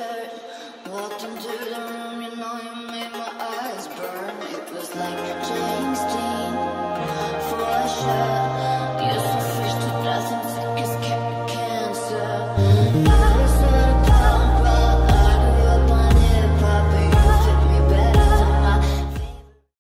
shirt. Walked into the room, you know you made my eyes burn. It was like James Dean for sure.